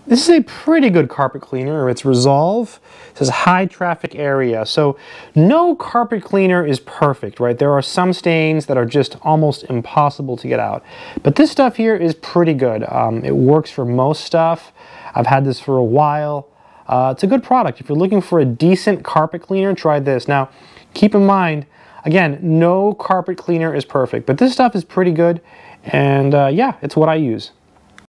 This is a pretty good carpet cleaner. It's Resolve. It says high traffic area. So no carpet cleaner is perfect, right? There are some stains that are just almost impossible to get out. But this stuff here is pretty good. It works for most stuff. I've had this for a while. It's a good product. If you're looking for a decent carpet cleaner, try this. Now, keep in mind, again, no carpet cleaner is perfect, but this stuff is pretty good. And yeah, it's what I use.